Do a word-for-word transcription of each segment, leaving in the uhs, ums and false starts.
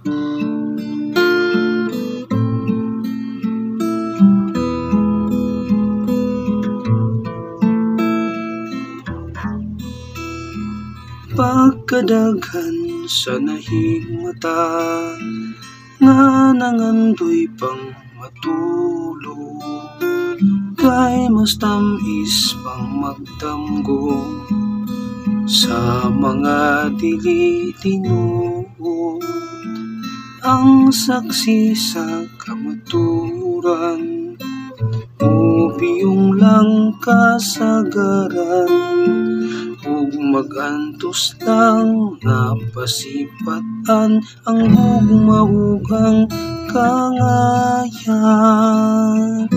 Pagkadaghan sa nahigmata nga nangandoy pang matulog, kay mas tamis pang magdamgo sa mga dili tinuod. Ang saksi sa kamaturan, ubiyong lang kasagaran, ug magantos lang napasipatan ang gugmaugang kangayan.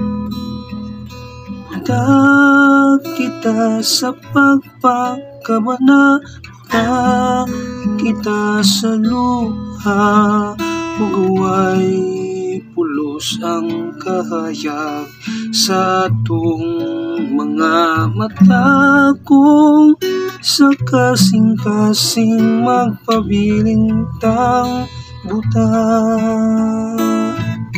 Budak kita sa pagpakabana, budak kita sa luha, ug huway pulos ang kahayag sa atong mga mata, kung sa kasing-kasing magpabilintang buta.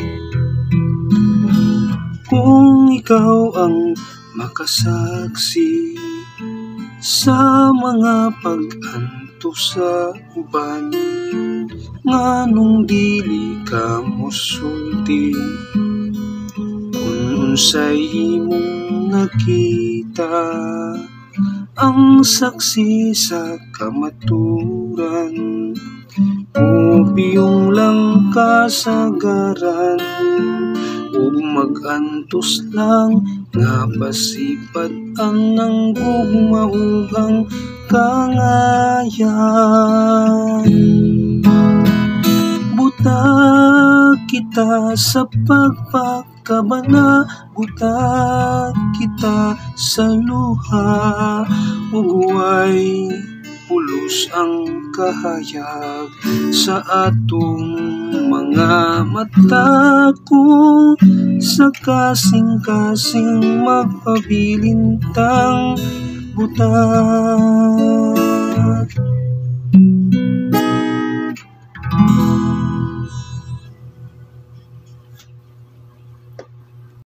Kung ikaw ang makasaksi sa mga pag-antos sa uban, nganong dili ka mosulti kung unsay imong nakita. Ang saksi sa kamaturan, ubiyong lang kasagaran, ug magantos lang nga pasipatan ang gugmaugang kangayan. Butak kita sa pagpakabana, butak kita sa luha, ug huway pulos ang kahayag sa atong mga mata, kung sa kasing-kasing magpabilintang buta.